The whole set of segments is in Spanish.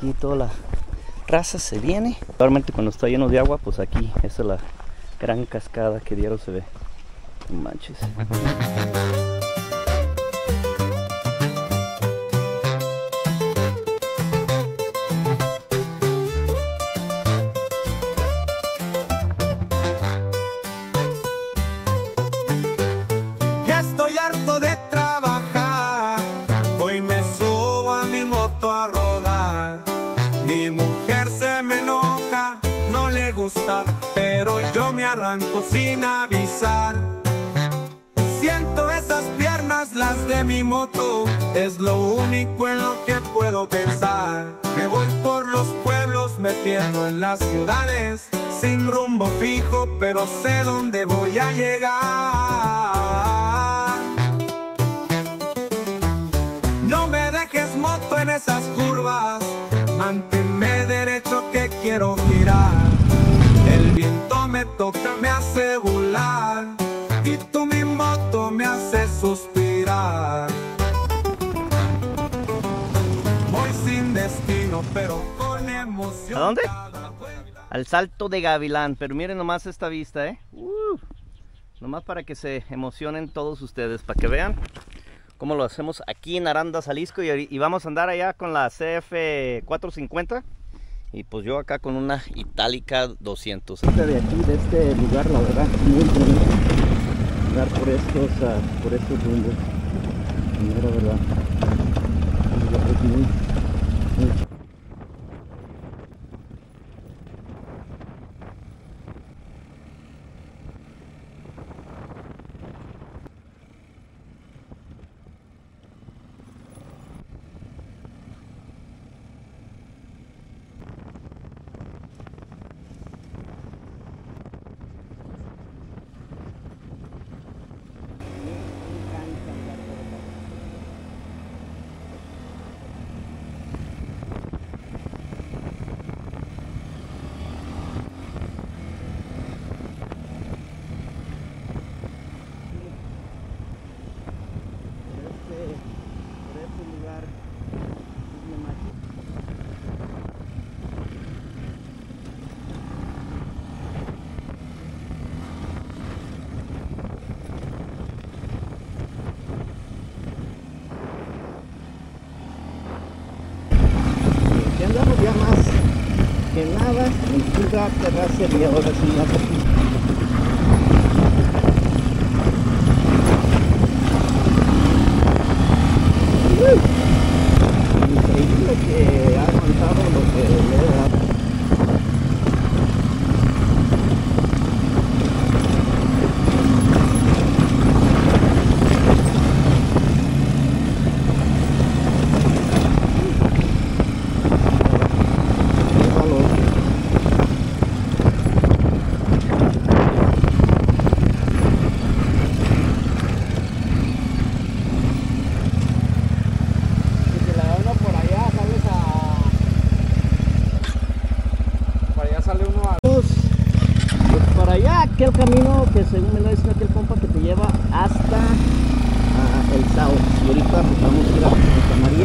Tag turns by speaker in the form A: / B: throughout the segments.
A: aquí toda la raza se viene. Normalmente cuando está lleno de agua, pues aquí, esa es la gran cascada que diario se ve. No manches.
B: Estoy harto de trabajar, hoy me subo a mi moto a rodar. Mi mujer se me enoja, no le gusta, pero yo me arranco sin avisar. Siento esas piernas, las de mi moto, es lo único en lo que puedo pensar. Me voy por los pueblos, me pierdo en las ciudades, sin rumbo fijo, pero sé dónde voy a llegar. No me dejes, moto, en esas curvas, manténme derecho que quiero girar. El viento me toca, me hace volar, y tú, mi moto, me hace suspirar. Voy sin destino, pero con emoción.
A: ¿A dónde? Al Salto de Gavilán, pero miren nomás esta vista, nomás para que se emocionen todos ustedes, para que vean cómo lo hacemos aquí en Aranda, Jalisco, y vamos a andar allá con la CF 450 y pues yo acá con una Itálica 200. De aquí, de este lugar, la verdad, muy bonito andar por estos rumbos, la verdad, es muy andamos ya más que nada en pura terracería, ahora sí más aquí. Increíble que ha aguantado lo que le he dado. Aquel camino que según me lo dice aquel compa que te lleva hasta el Sao, y ahorita pues vamos a ir a Santa María.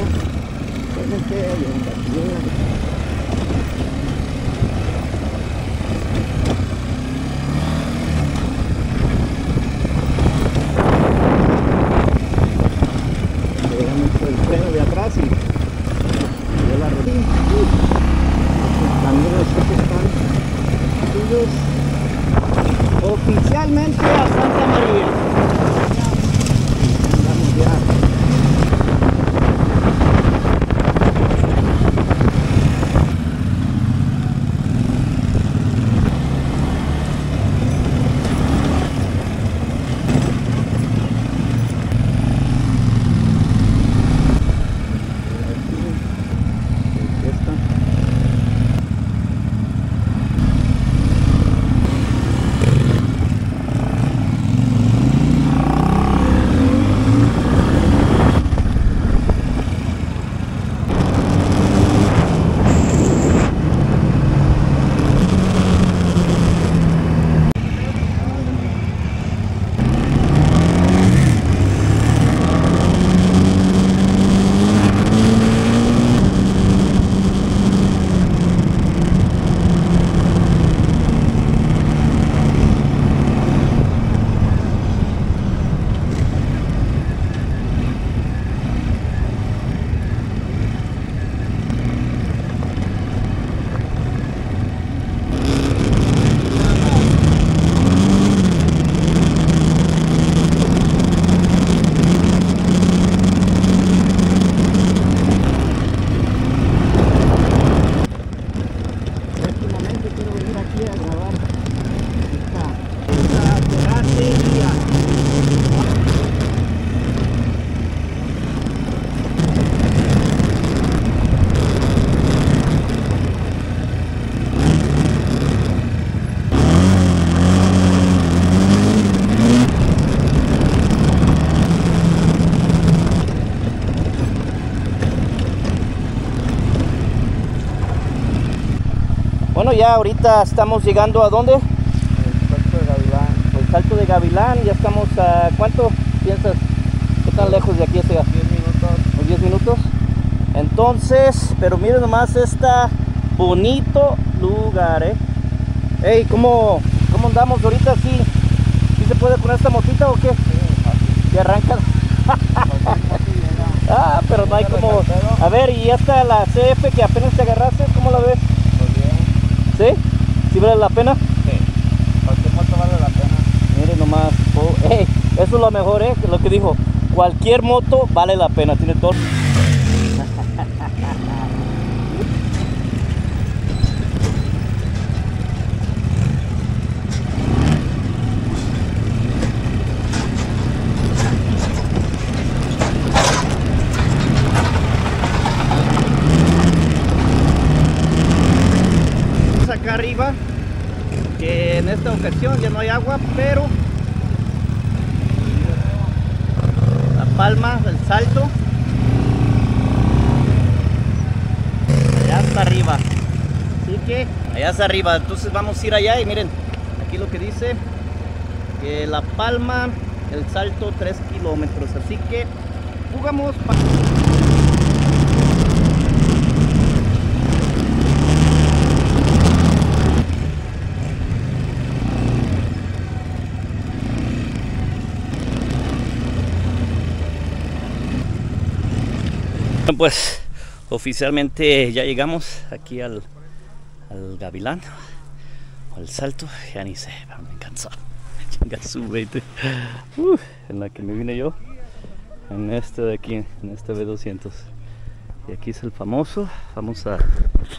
A: Llegamos por el freno de atrás y yo la rodilla. Los caminos que están suyos oficialmente a Santa María. Vamos ya. Bueno, ya ahorita estamos llegando a ¿dónde?
C: El Salto de Gavilán.
A: El Salto de Gavilán. Ya estamos a ¿cuánto piensas? ¿Qué tan lejos de aquí está?
C: 10 minutos.
A: ¿Unos 10 minutos? Entonces, pero miren nomás este bonito lugar, Hey, ¿cómo andamos ahorita? ¿Sí se puede con esta motita o qué? ¿Y arranca? Ah, pero no hay como... A ver, y esta la CF que apenas te agarraste, ¿cómo la ves?
C: Pues bien.
A: ¿Sí? ¿Sí vale la pena?
C: Sí. Cualquier moto vale la pena.
A: Miren nomás, hey, eso es lo mejor, lo que dijo. Cualquier moto vale la pena, tiene todo. Acá arriba, que en esta ocasión ya no hay agua, pero la palma, el salto, allá está arriba, así que allá está arriba. Entonces vamos a ir allá y miren, aquí lo que dice que la palma, el salto 3 kilómetros, así que jugamos. Pues oficialmente ya llegamos aquí al Gavilán, al salto, ya ni sé, pero me cansó. Chinga su 20. En la que me vine yo, en este de aquí, en este B200. Y aquí es el famoso, vamos a...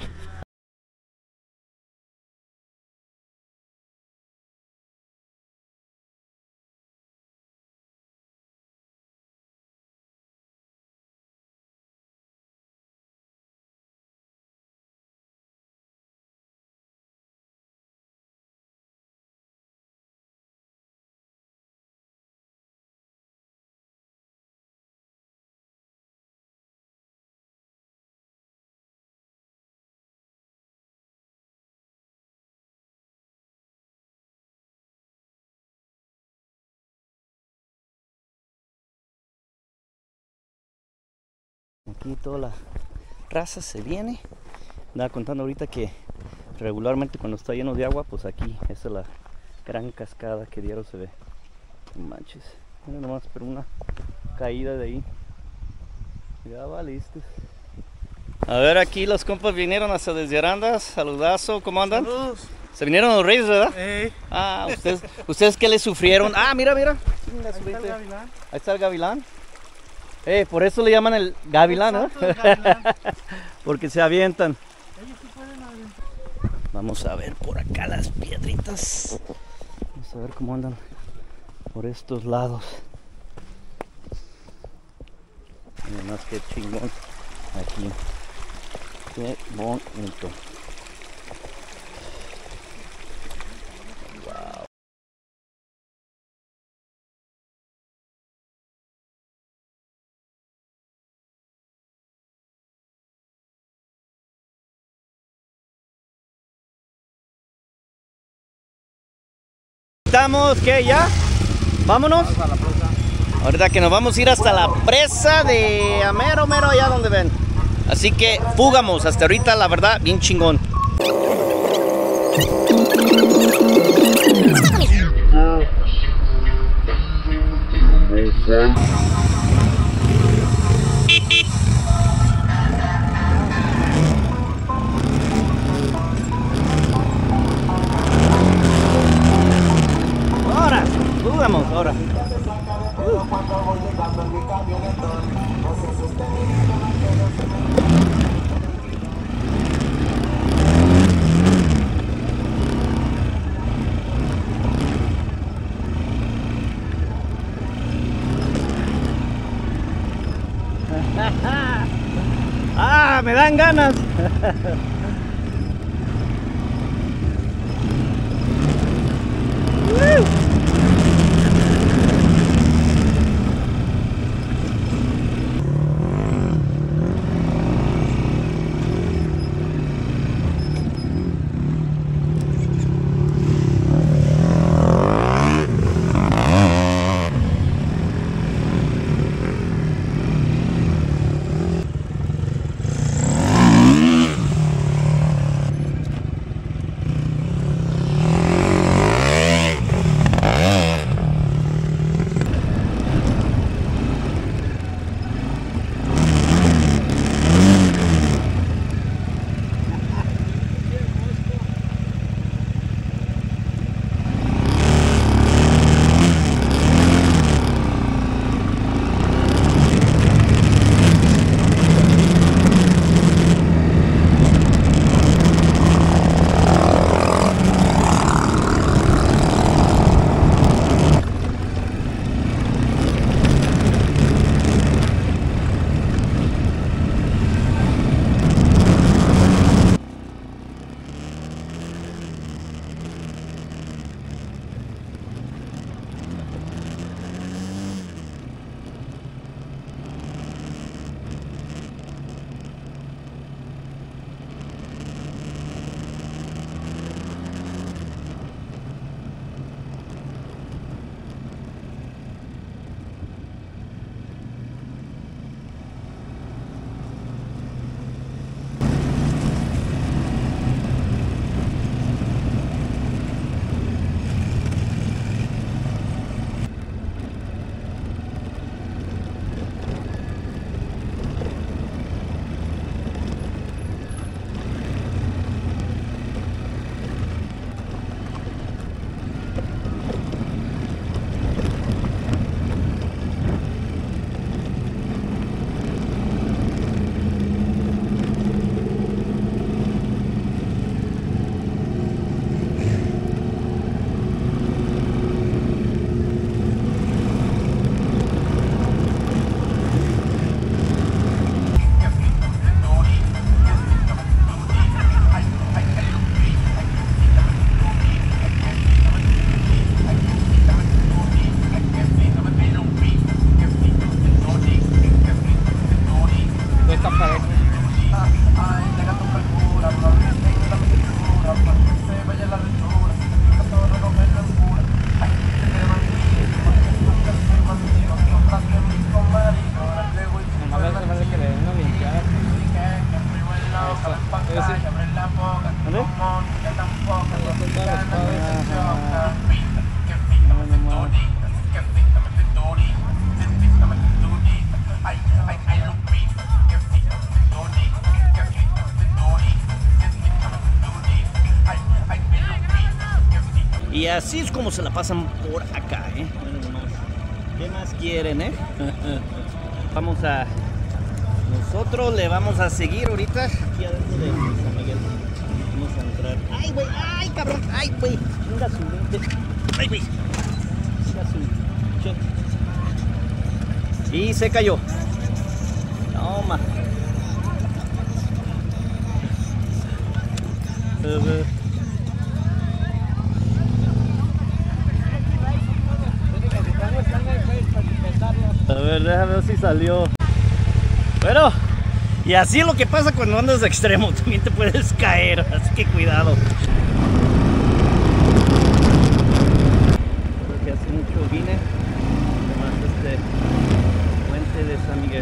A: Aquí toda la raza se viene. Andaba contando ahorita que regularmente cuando está lleno de agua, pues aquí esa es la gran cascada que diario se ve. No manches, mira nomás, pero una caída de ahí. Ya valiste. A ver, aquí los compas vinieron hasta desde Arandas. Saludazo, ¿cómo andan?
C: Saludos.
A: Se vinieron los Reyes, ¿verdad?
C: Hey.
A: Ah, ustedes qué le sufrieron. Ah, mira.
C: Ahí está el Gavilán.
A: Ahí está el Gavilán. Por eso le llaman el Gavilán, ¿no? Porque se avientan.
C: Ellos sí pueden aventar.
A: Vamos a ver por acá las piedritas. Vamos a ver cómo andan por estos lados. Miren más que chingón aquí. Qué bonito. ¿Estamos qué ya? ¿Vámonos?
C: Vamos a la presa.
A: Ahorita que nos vamos a ir hasta la presa de Amero, allá donde ven. Así que fugamos, hasta ahorita la verdad, bien chingón. Ahora, fugamos, ahora. Ah, me dan ganas. Y así es como se la pasan por acá, ¿eh? ¿Qué más quieren, eh? Vamos a... Nosotros le vamos a seguir ahorita aquí adentro de San Miguel. Vamos a entrar. ¡Ay, güey! ¡Ay, cabrón! ¡Ay, güey! Venga su mente. ¡Ay, güey! Venga su... Y se cayó. Toma. A ver, déjame ver si salió. Bueno, y así es lo que pasa cuando andas de extremo, también te puedes caer, así que cuidado. Creo que hace mucho vine, además este puente de San Miguel.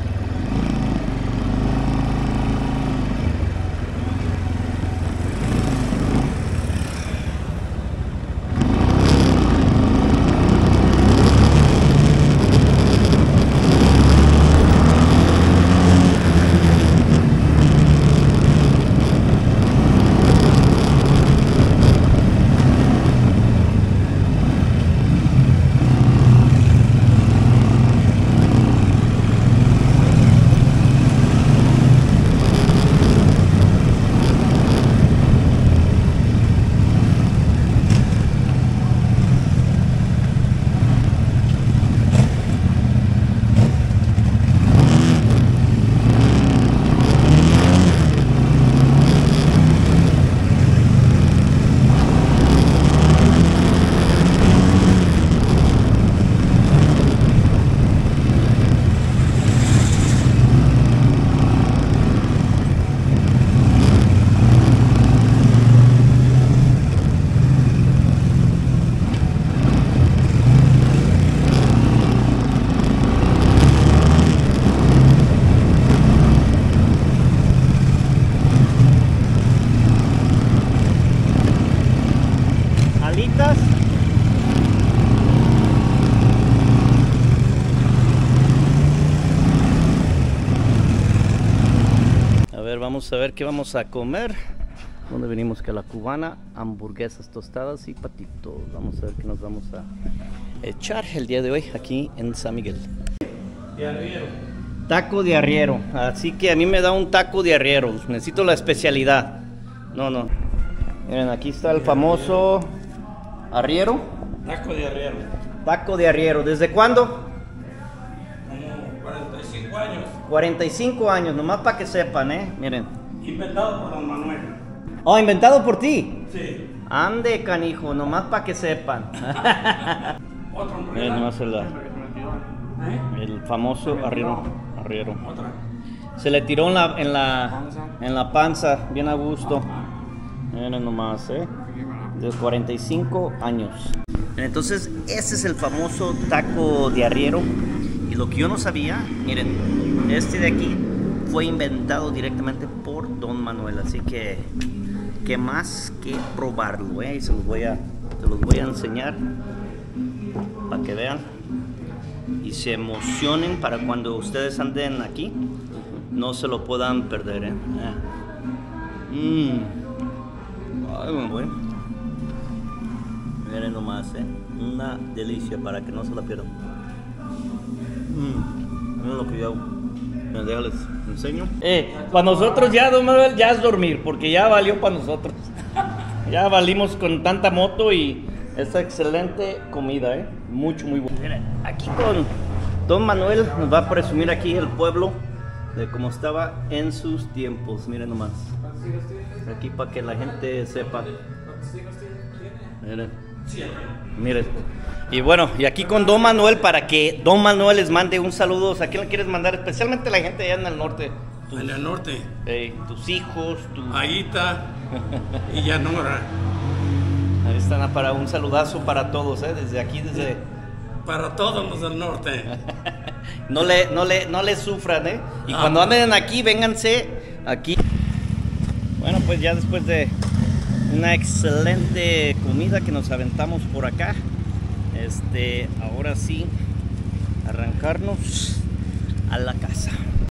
A: Vamos a ver qué vamos a comer. ¿Dónde venimos? Que a la cubana, hamburguesas tostadas y patitos. Vamos a ver qué nos vamos a echar el día de hoy aquí en San Miguel.
C: De arriero.
A: Taco de arriero. Así que a mí me da un taco de arriero. Necesito la especialidad. No. Miren, aquí está el famoso arriero.
C: Taco de arriero.
A: Taco de arriero. ¿Desde cuándo?
C: 45 años.
A: 45 años, nomás para que sepan, miren.
C: Inventado por don Manuel.
A: Oh, ¿inventado por ti?
C: Sí.
A: Ande, canijo, nomás para que sepan.
C: Otro hombre.
A: Miren, nomás el famoso arriero.
C: Otra.
A: Se le tiró en la panza, bien a gusto. Miren nomás, de 45 años. Entonces, ese es el famoso taco de arriero. Y lo que yo no sabía, miren, este de aquí fue inventado directamente por don Manuel. Así que, ¿qué más que probarlo? Y se los voy a enseñar para que vean y se emocionen para cuando ustedes anden aquí. No se lo puedan perder, Ay, muy bueno. Miren nomás, una delicia para que no se la pierdan. Miren lo que yo hago. Les enseño. Para nosotros ya, don Manuel, ya es dormir, porque ya valió para nosotros. Ya valimos con tanta moto y esta excelente comida, muy buena. Miren, aquí con don Manuel nos va a presumir aquí el pueblo de cómo estaba en sus tiempos. Miren nomás. Aquí para que la gente sepa. Miren. Y bueno, y aquí con don Manuel para que don Manuel les mande un saludo. ¿A quién le quieres mandar? Especialmente a la gente allá en el norte.
C: En el norte.
A: Tus hijos,
C: Aguita y Yanora.
A: Ahí están para un saludazo para todos, desde aquí, desde...
C: Para todos los del norte.
A: No le sufran, Y cuando anden aquí, vénganse aquí. pues ya después de una excelente comida que nos aventamos por acá, ahora sí, arrancarnos a la casa.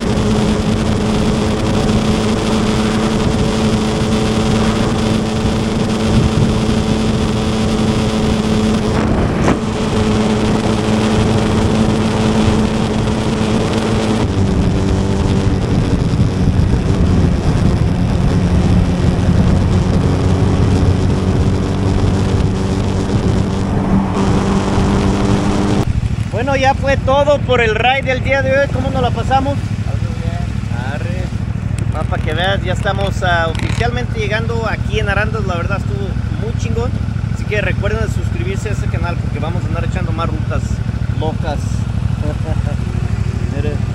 A: Bueno, ya fue todo por el ride del día de hoy. ¿Cómo nos la pasamos? Arre. Más para que veas, ya estamos oficialmente llegando aquí en Arandas. La verdad estuvo muy chingón. Así que recuerden suscribirse a este canal porque vamos a andar echando más rutas locas. Mire.